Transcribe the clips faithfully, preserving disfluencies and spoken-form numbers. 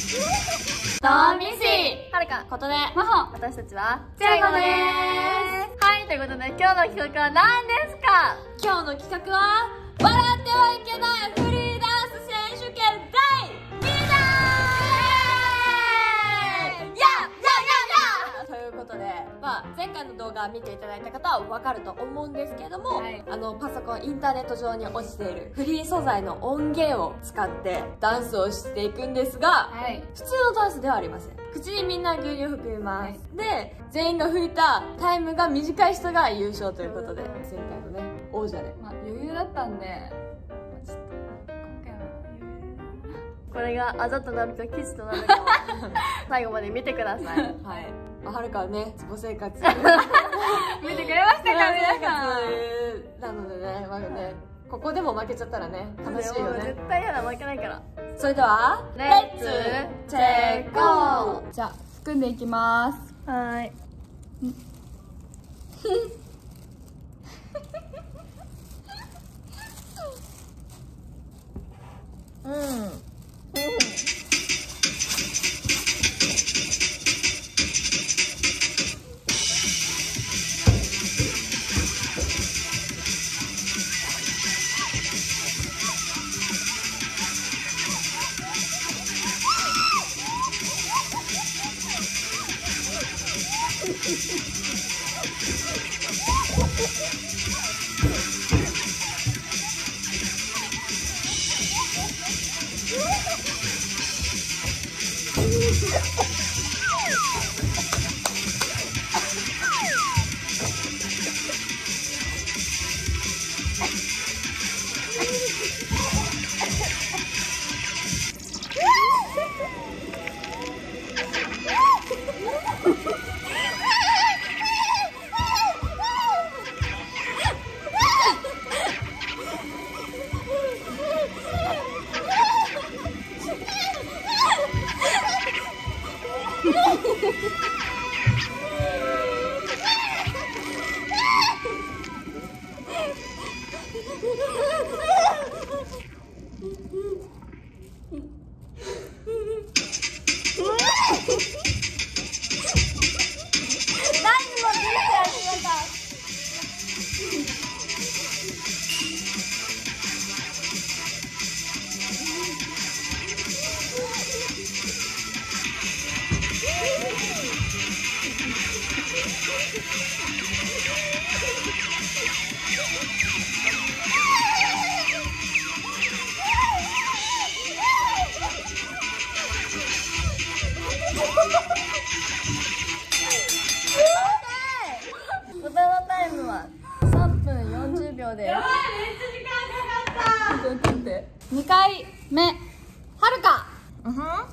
とみしはるかことでまほ、私たちはちゃいこです。はい、ということで今日の企画は何ですか？今日の企画は笑ってはいけないフリーダンス選手権だいにだんややややということで、まあ、前回の動画を見ていただいた方は分かると思うんですけれども、はい、あのパソコンインターネット上に落ちているフリー素材の音源を使ってダンスをしていくんですが、はい、普通のダンスではありません。口にみんな牛乳を含みます、はい、で全員が吹いたタイムが短い人が優勝ということで、前回のね王者で、まあ、余裕だったんで、まあ、ちょっと今回は余裕これがあざとなるかキスとなるかは最後まで見てください。はい、はるかはね、つぼ生活見てくれましたか皆さん。なのでね、まあね、ここでも負けちゃったらね、悲しいよね。絶対嫌だ、負けないから。それではレッツチェックゴー。じゃあ組んでいきます。はーい。うん。でやばい、めっちゃ時間かかった。にかいめはるか。うんふん、はい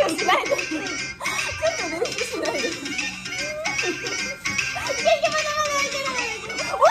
習しないで。ちょっと練習しないで。いけいけ、まだまだいけない。うわ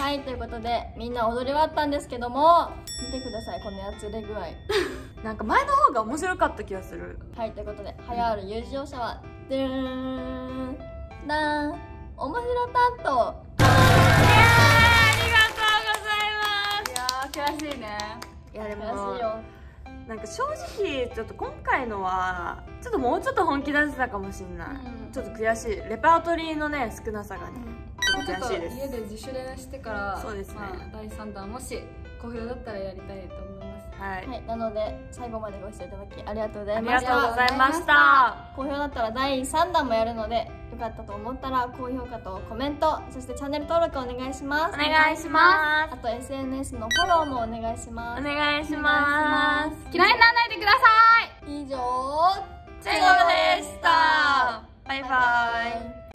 はい、ということでみんな踊り終わったんですけども、見てくださいこのやつれ具合なんか前の方が面白かった気がする。 はい、ということで流行る友情者はでーんだーん面白担当。いやー、 ありがとうございます。 いやー悔しいね。 いやでも悔しいよ。 なんか正直ちょっと今回のはちょっともうちょっと本気出せたかもしんない、うん、ちょっと悔しい。レパートリーのね少なさがね、うん、ちょっと悔しいです。 家で自主練してからそうですね、 まあ、だいさんだんもし好評だったらやりたいと思います。 はい、 はい、なので最後までご視聴いただきありがとうございました。 ありがとうございました。 好評だったらだいさんだんもやるので、よかったと思ったら高評価とコメント、そしてチャンネル登録お願いします。 お願いします。 あと エスエヌエス のフォローもお願いします。 お願いします。 嫌いにならないでください。 以上、 チェゴでした。バイバイ。